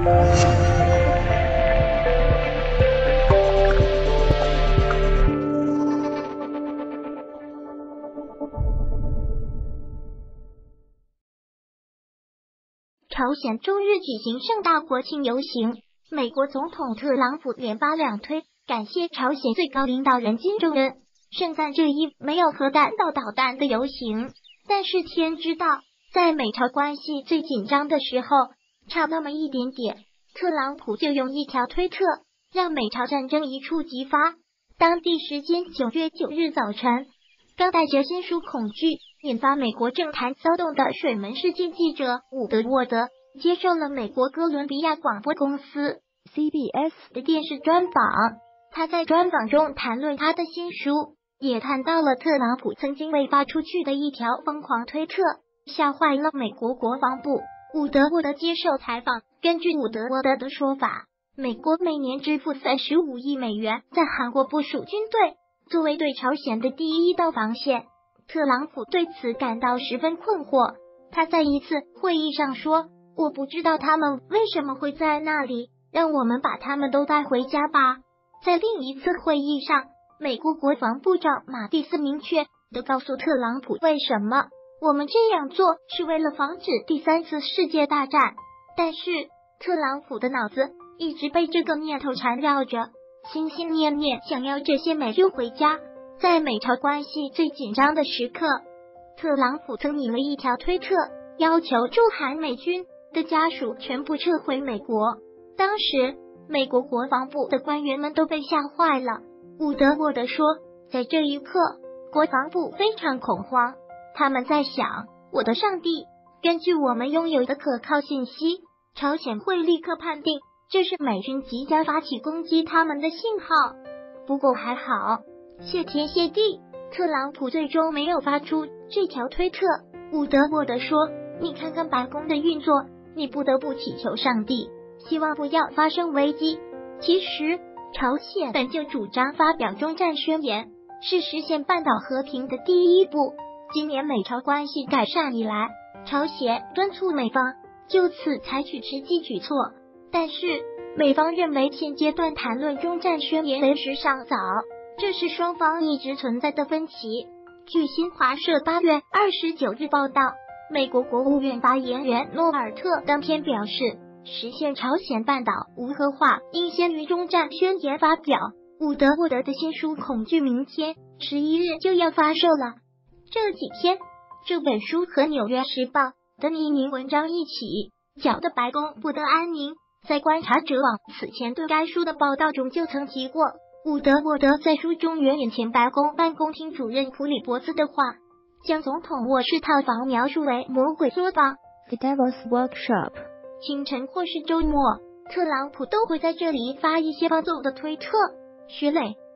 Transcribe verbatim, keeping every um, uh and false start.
朝鲜周日举行盛大国庆游行，美国总统特朗普连发两推，感谢朝鲜最高领导人金正恩。圣诞这一没有核弹道导弹的游行，但是天知道，在美朝关系最紧张的时候，差那么一点点，特朗普就用一条推特，让美朝战争一触即发。当地时间九月九日早晨，刚带着新书恐惧引发美国政坛骚动的水门事件记者伍德沃德接受了美国哥伦比亚广播公司 C B S 的电视专访。他在专访中谈论他的新书，也谈到了特朗普曾经未发出去的一条疯狂推特，吓坏了美国国防部。伍德沃德接受采访，根据伍德沃德的说法，美国每年支付三十五亿美元在韩国部署军队，作为对朝鲜的第一道防线。特朗普对此感到十分困惑，他在一次会议上说，我不知道他们为什么会在那里，让我们把他们都带回家吧。在另一次会议上，美国国防部长马蒂斯明确地告诉特朗普，为什么我们这样做是为了防止第三次世界大战。但是特朗普的脑子一直被这个念头缠绕着，心心念念想要这些美军回家。在美朝关系最紧张的时刻，特朗普曾拟了一条推特，要求驻韩美军的家属全部撤回美国。当时美国国防部的官员们都被吓坏了。伍德沃德说，在这一刻国防部非常恐慌，他们在想，我的上帝，根据我们拥有的可靠信息，朝鲜会立刻判定这是美军即将发起攻击他们的信号。不过还好，谢天谢地，特朗普最终没有发出这条推特。伍德沃德说，你看看白宫的运作，你不得不祈求上帝，希望不要发生危机。其实朝鲜本就主张发表终战宣言，是实现半岛和平的第一步。今年美朝关系改善以来，朝鲜敦促美方就此采取实际举措，但是美方认为现阶段谈论终战宣言为时尚早，这是双方一直存在的分歧。据新华社八月二十九日报道，美国国务院发言人诺尔特当天表示，实现朝鲜半岛无核化应先于终战宣言发表。伍德沃德的新书恐惧明天十一日就要发售了。这几天，这本书和《纽约时报》的匿名文章一起搅得白宫不得安宁。在观察者网此前对该书的报道中就曾提过，伍德沃德在书中援引前白宫办公厅主任普里伯兹的话，将总统卧室套房描述为魔鬼作坊 The Devil's Workshop。 清晨或是周末，特朗普都会在这里发一些暴走的推特。徐磊